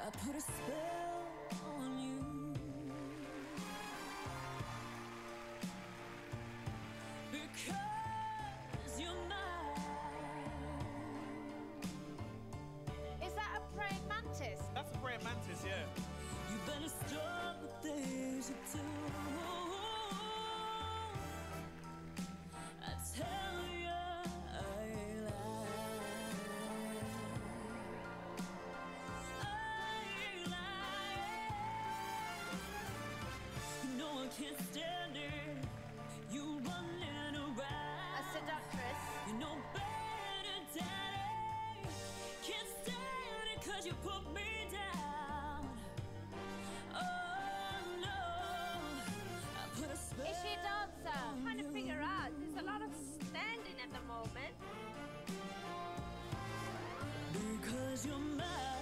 I put a spell on you. Because you're mine. Is that a praying mantis? That's a praying mantis, yeah. You better stop the things you do. I tell you I lie. No one can stand it. You running around. A seductress? You know better, daddy. Can't stand it 'cause you put me down. Oh no, I put a spell. Is she a dancer? on Trying to you. figure out. There's a lot of standing at the moment. Because you're mine.